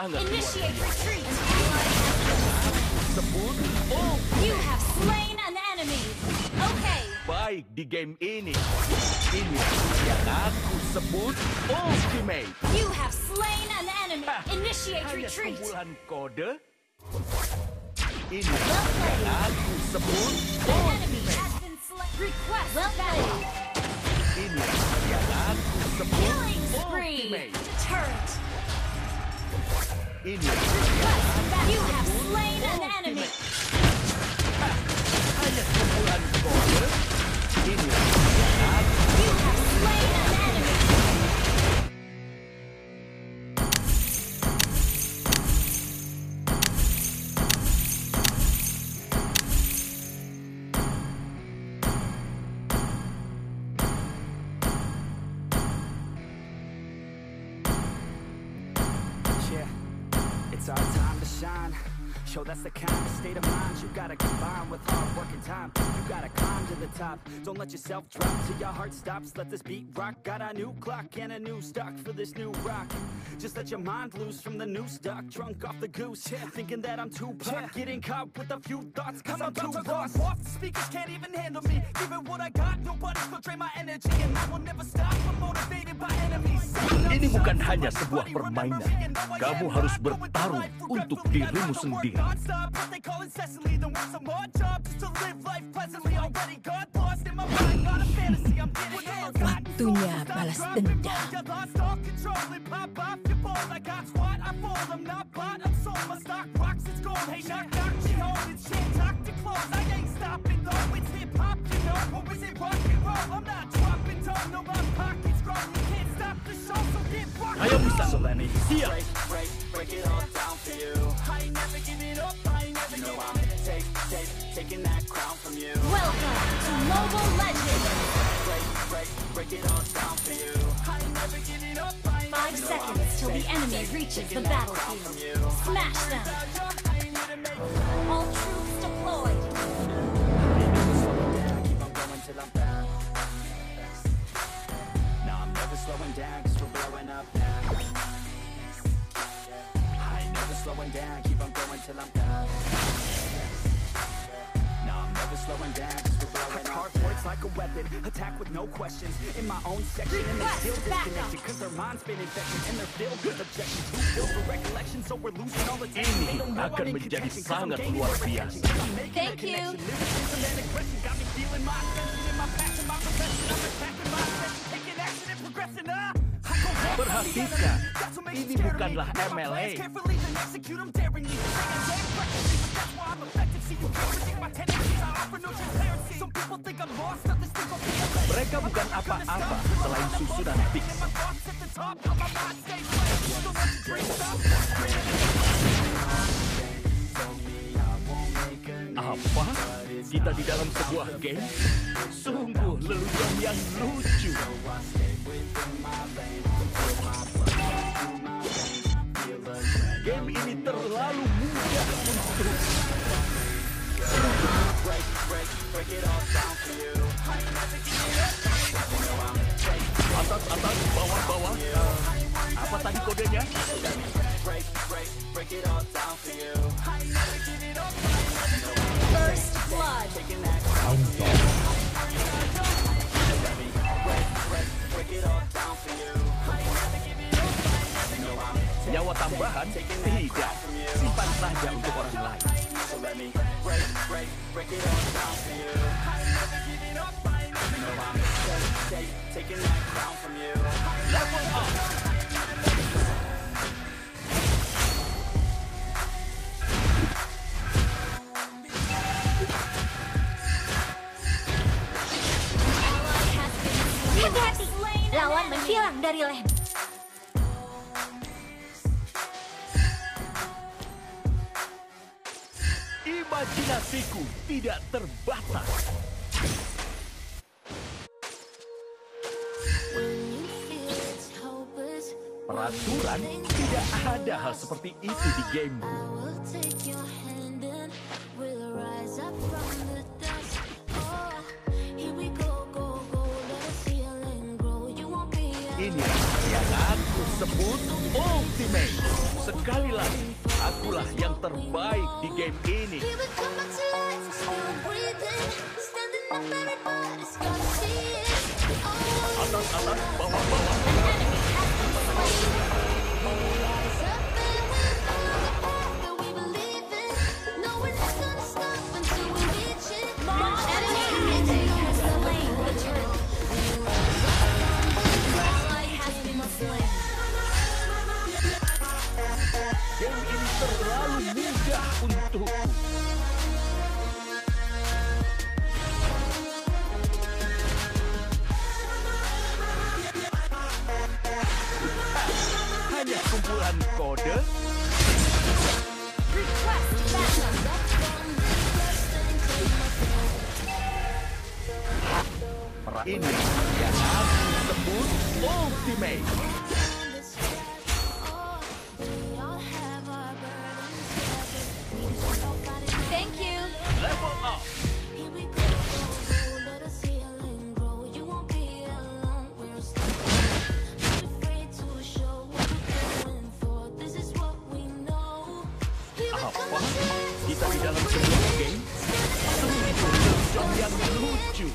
sangat luar Initiate biasa. retreat. Sebut You have slain an enemy. Okay. baik di game ini. Ini yang aku sebut ultimate. You have slain an enemy. Initiate Hanya retreat. kumpulan kode. Ini Well played. yang aku sebut An enemy ultimate. has been slain. Request well played. Ini yang aku sebut Killing spree. ultimate. Turret. Ini Request back. You have slain an enemy. hanya kumpulan kode. Ini yang aku You have slain an enemy. Yeah, it's our time to shine. Show that's the kind of state of mind you gotta combine with hard work and time. You gotta climb to the top. Don't let yourself drop till your heart stops. Let this beat rock. Got a new clock and a new stock for this new rock. Just let your mind loose from the new stock. Drunk off the goose, thinking that I'm too pop. Getting caught with a few thoughts cause I'm too lost. Off the speakers can't even handle me. Giving what I got, nobody's gonna drain my energy. And I will never stop. I'm motivated by enemies. Ini bukan hanya sebuah permainan. Kamu harus bertarung untuk dirimu sendiri. Waktunya balas dendam. Ayo bisa. Siap. Break it all down for you. I ain't never giving up. I ain't never giving up. Taking that crown from you. Welcome to Mobile Legends. Break it all down for you. I ain't never giving up. 5 seconds till the enemy reaches the battlefield. Smash them. All troops deployed. Keep on going till I'm down. No, I'm never slowing down 'cause we're blowing up now. I ain't never slowing down. Keep on going till I'm down. No, I'm never slowing down 'cause we're blowing up. Hardpoint's like a weapon, attack with no questions. In my own section, and they still disconnected 'cause their mind's been infected and they're filled with objections. Too filled with recollection, so we're losing all the time. Ini They don't know akan I'm in menjadi contention 'cause I'm sangat gaining luar their biasa. attention. 'Cause I'm making Thank a you. connection. Lyricism and aggression got me feeling my ascension in my passion, my profession. I'm attacking my ascension, taking action and progressing. Perhatikan, ini bukanlah MLA. Mereka bukan apa-apa selain susunan fix. Apa? Kita di dalam sebuah game? Sungguh lelucon yang lucu. Game ini terlalu mudah untuk atas, bawah, bawah. Apa tadi kodenya? First blood. Nyawa tambahan? Tidak. Simpan saja untuk orang lain. Level up. Hati-hati, lawan menghilang dari lane. Imajinasiku tidak terbatas. Peraturan tidak ada hal seperti itu di game. Ini yang aku disebut Ultimate. Sekali lagi, akulah yang terbaik di game ini. Atas, atas, bawah, bawah. Game ini terlalu mudah untukku. Hanya kumpulan kode. Ini yang aku sebut Ultimate. Thank you. Level up. Apa? Kita di dalam sebuah game? Sungguh yang lucu.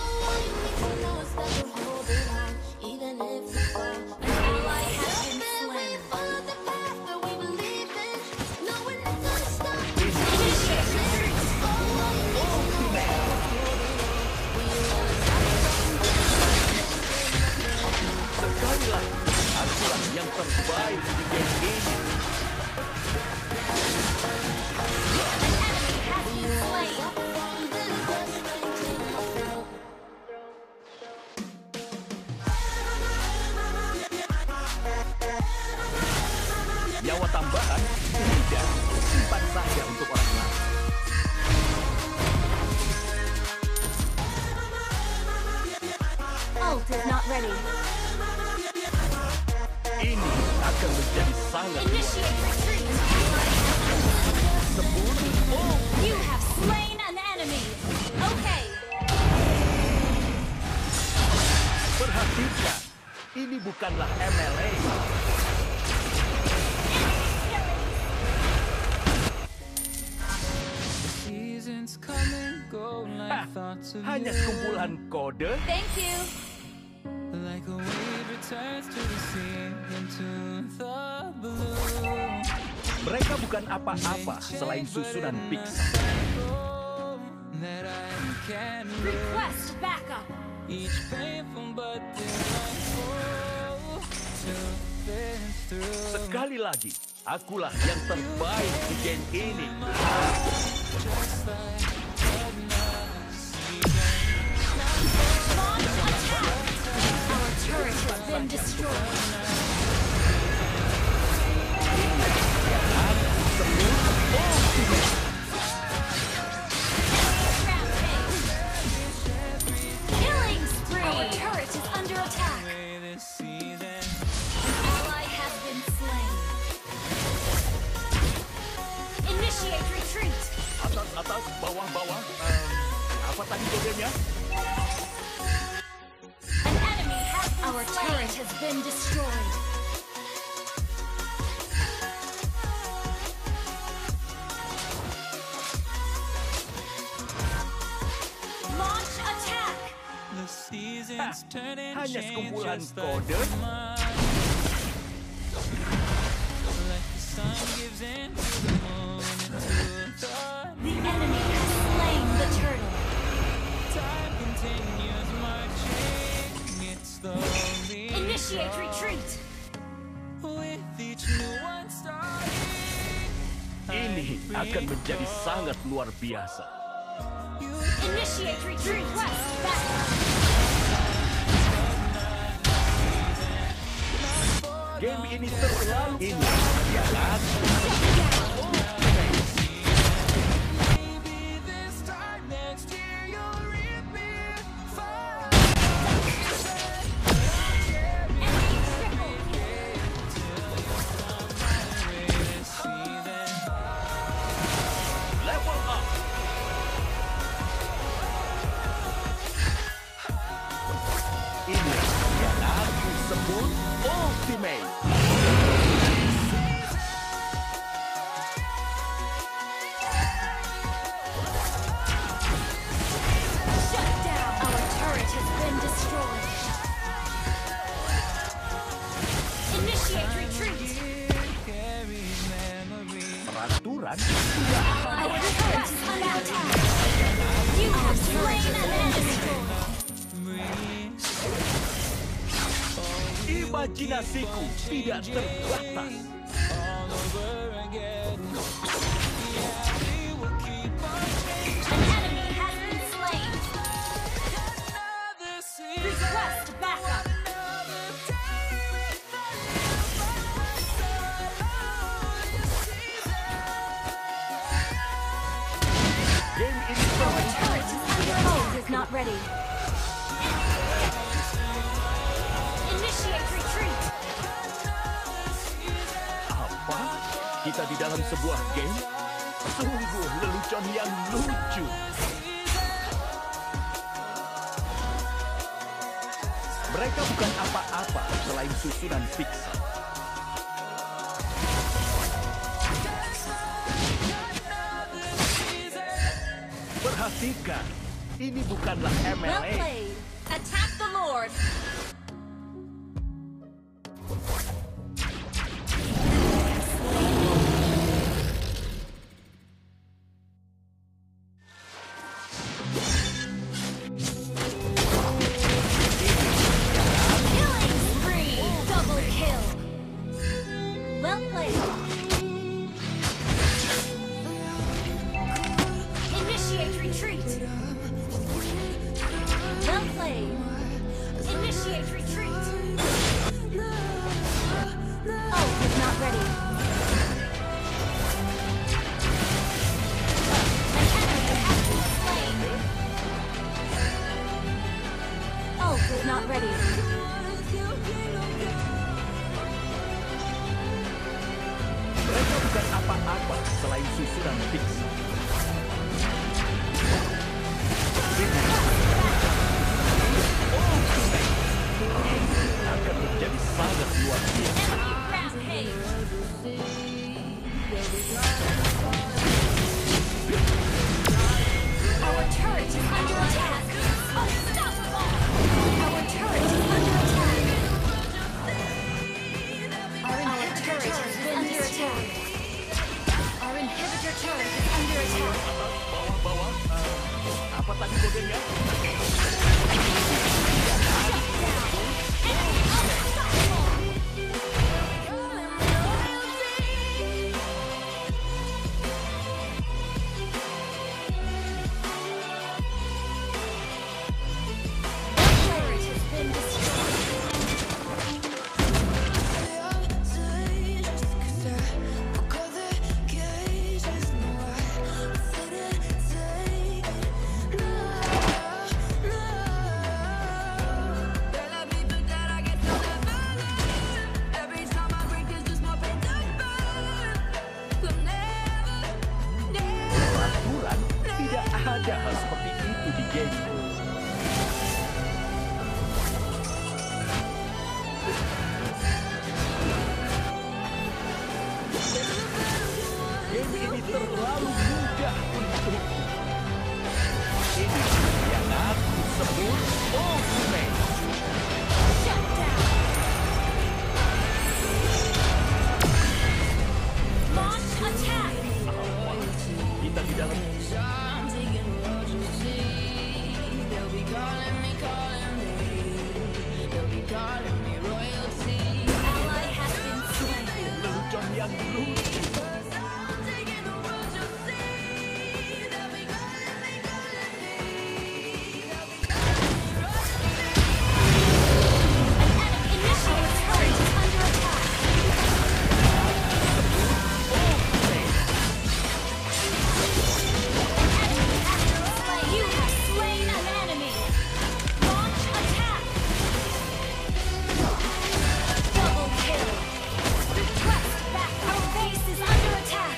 Sekali lagi, akulah yang terbaik di game ini. Nyawa tambahan? Tidak, simpan saja untuk orang lain. Ult is not ready. Ini akan menjadi sangat Initiate retreat. sebut You have slain an enemy. Okay. Perhatikan, ini bukanlah MLA. Seasons come and go like thoughts of Hanya you. sekumpulan kode. Thank you. Like a wave returns to the sea into the blue. Mereka bukan apa-apa selain susunan pixel. That I can Request backup. each painful but delightful to live through. Sekali lagi, akulah yang terbaik di game ini. Just like another season. Launch attack. Our turret has been destroyed. Sebut Ultimate. Rampage. Killing spree. Our turret is under attack. This season. Ally has been slain. Initiate retreat. Atas, atas, bawah, bawah. Apa tadi kodenya? An enemy has been Our turret has been destroyed. Launch attack. The seasons turn and Hanya change sekumpulan just like kode. mine. Like the sun gives in to the moon into The enemy has slain the turtle. time continues marching. It's slowly Initiate retreat. with each new one starting. Ini akan menjadi sangat luar biasa. Initiate retreat. Request backup. Game ini terlalu ini. Ya kan? Maybe this time next year you'll reap me fire. Enemy triple kill. This season. Level up. Ini yang aku sebut Ultimate. Imajinasiku tidak terbatas. all over again. An enemy has been slain. Request backup. Game ini Our turret is under attack. Is not ready. Initiate retreat. apa? Kita di dalam sebuah game? Sungguh lelucon yang lucu. Mereka bukan apa-apa selain susunan pixel. Perhatikan, ini bukanlah Well MLA. played. Attack the Lord. Killing spree. Double kill. Well played. Initiate retreat. Well played. Initiate retreat. Ult is not ready. An enemy has been slain. Ult is not ready. Mereka bukan apa-apa selain susunan pixel. Akan menjadi sangat luar biasa. Enemy rampage. Our turret is under attack. Unstoppable. Our turret is under attack. Our turret has been under attack. Our inhibitor turret is under attack. Bawah-bawah. Apa tadi kodenya? Enemy unstoppable. Turret has been destroyed. Peraturan tidak ada hal seperti itu di game. Game ini terlalu mudah untukku. Ini yang aku sebut ultimate. Shut down. Launch attack. Kita di dalam Ally has been slain. lelucon yang lucu. An enemy initiates turret is under attack. You have slain an enemy. Launch attack. Double kill. Request back. Our base is under attack.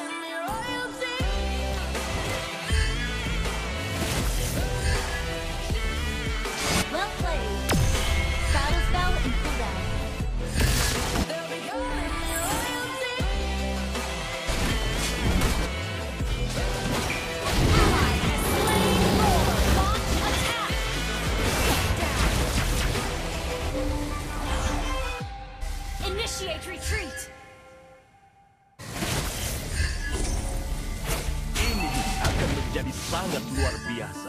Well played. Battle spell in cooldown. Ally has slain Lord. Launch attack. Down. Initiate retreat. Ini akan menjadi sangat luar biasa.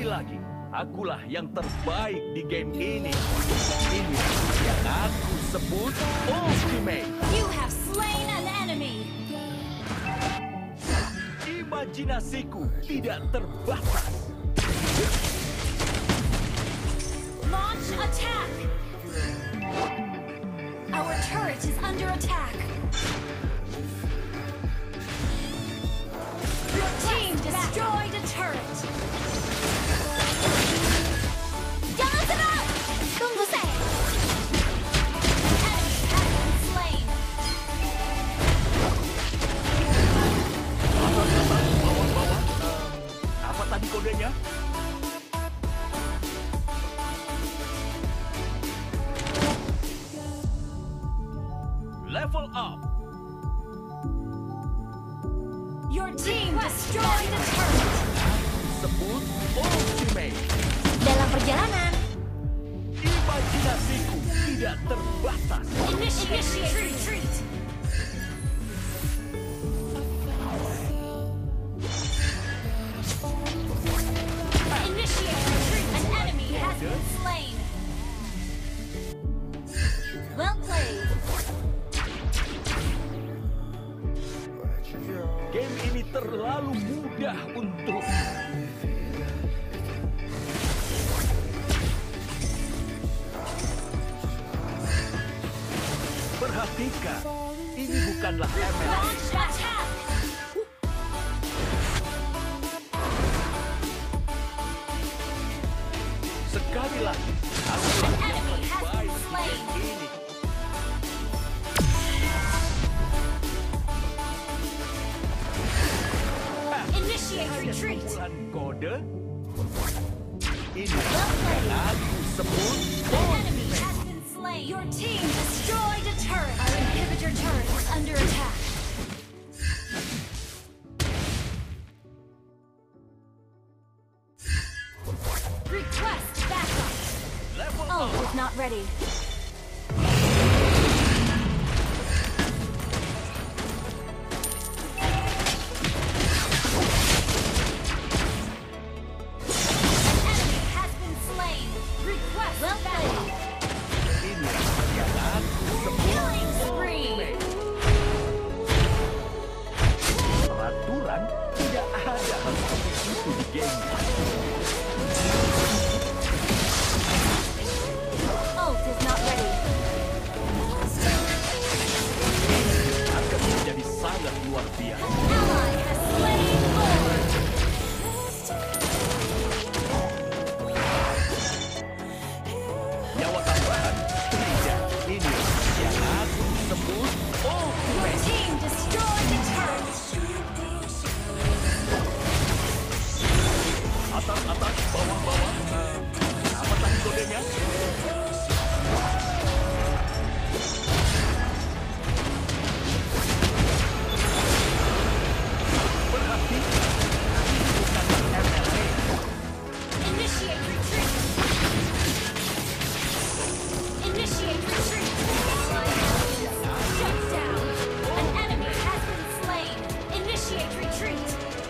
Sekali lagi, akulah yang terbaik di game ini. Ini yang aku sebut Ultimate. You have slain an enemy. Imajinasiku tidak terbatas. Launch attack. Our turret is under attack. Your team destroyed a turret. Jangan serang! Tunggu saya. Enemy has been slain. Bawah. Apa tadi kodenya? Level up. Your team destroyed a turret. Sebut Ultimate. Dalam perjalanan, Imajinasiku tidak terbatas. Initiate retreat. Initiate retreat. An enemy has been slain. Well played. Game ini terlalu mudah untuk perhatikan. Ini bukanlah ML. Launch attack. Sekali lagi, akulah An yang enemy has terbaik been di slain. game ini. Initiate Hanya retreat. kumpulan kode. Ini Well played. yang aku sebut An enemy has been slain. Your team destroyed a turret. Our inhibitor turret is under attack. Request backup. level Oh, up. is not ready. An enemy has been slain. Request backup. Ini yang aku sebut Killing spree. Ultimate. Peraturan tidak ada hal seperti itu di game. Ult is not ready. Akan menjadi sangat luar biasa. Ally has slain Lord. Nyawa tambahan tidak. Ini yang aku sebut Your Ultimate. team destroyed the turret. Atas, bawah. Apa tadi kodenya? Perhatikan, ini bukanlah MLA. Initiate retreat. Initiate retreat. Shut down. An enemy has been slain. Initiate retreat.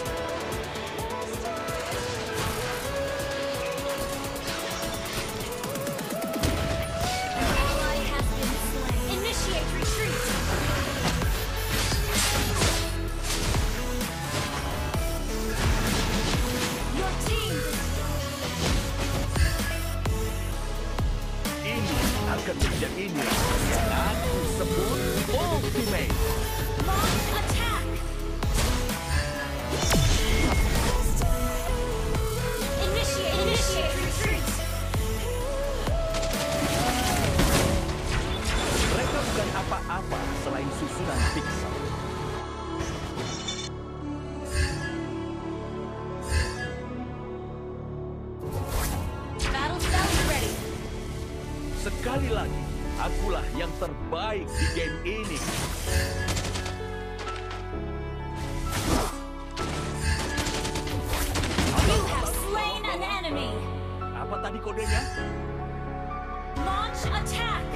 An ally has been slain. Initiate retreat. Your team Ini akan menjadi ini yang aku sebut Ultimate. launch attack. Initiate retreat. Mereka bukan apa-apa selain susunan pixel. Battle spell is ready. Sekali lagi, akulah yang terbaik di game ini. You have slain an enemy. Apa tadi kodenya? Launch attack.